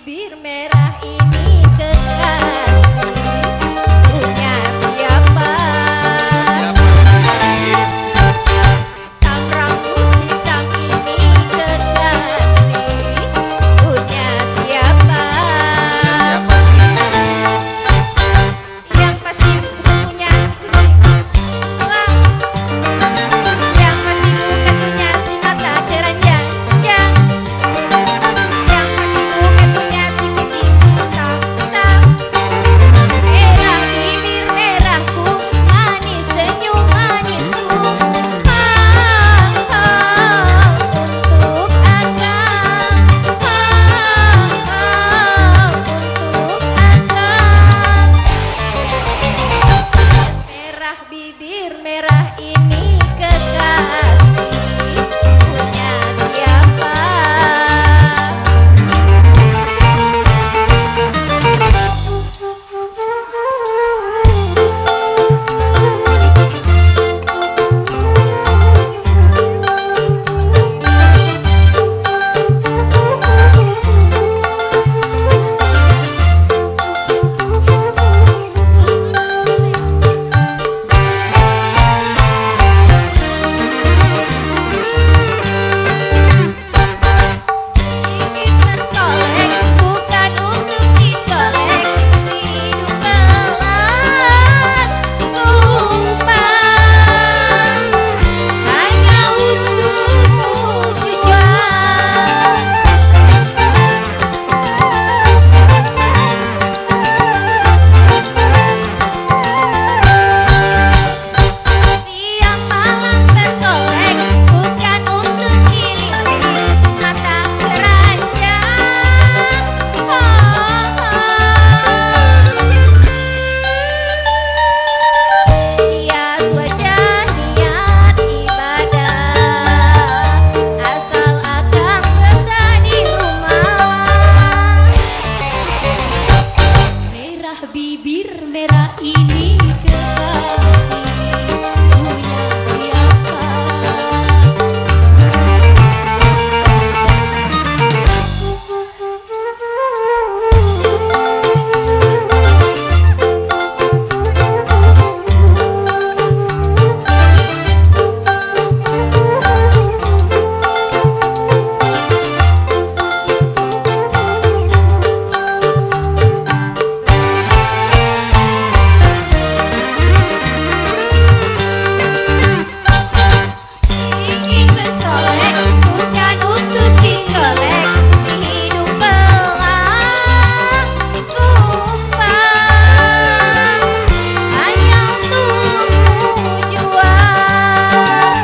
bibir merah ini kekasih punya siapa? Hitam rambut hitam ini kekasih punya siapa? Yang pasti bukan punya si kucing elang. Yang pasti bukan punya si mata keranjang. Yang pasti bukan punya si pipi hitam. Merah bibir merahku, manis senyum manisku. Untuk akang. Merah bibir merah ini kekasih punya siapa? Ingin tersolek bukan untuk dicolek, hidup pelan sumpah hanya untukmu tujuan. Siang malam tersolek bukan untuk dilirik mata keranjang. Niat wajah niat ibadah, asal akang betah di rumah. Merah bibir merah ini kekasih punya siapa? Ingin tersolek bukan untuk dicolek, hidup pelan sumpah hanya untukmu jual.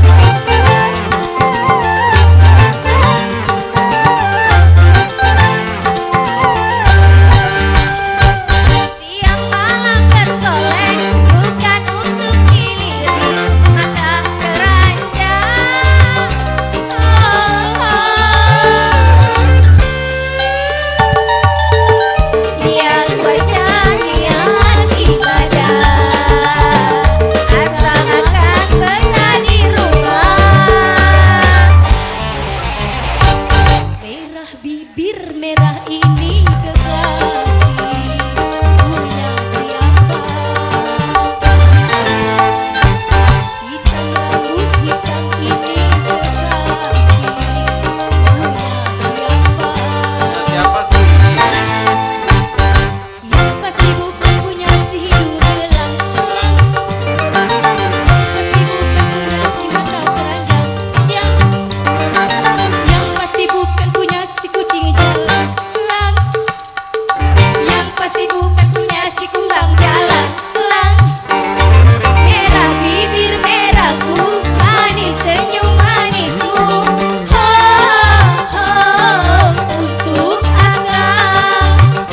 Siang malam tersolek bukan untuk dilirik mata keranjang. Niat wajah niat ibadah, asal akang betah di rumah. Merah bibir merah ini kekasih punya siapa? Hitam rambut hitam ini kekasih punya siapa? Siapa sih? Yang pasti bukan punya si hidung belang. Pasti bukan punya si mata keranjang. Yang pasti bukan punya si kucing jalan. Yang pasti bukan punya si kumbang jalan. Merah bibir merahku, manis senyum manismu. Untuk akang.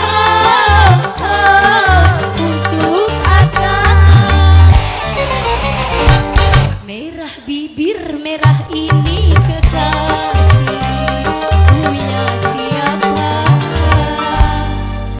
Untuk akang. Merah bibir merah ini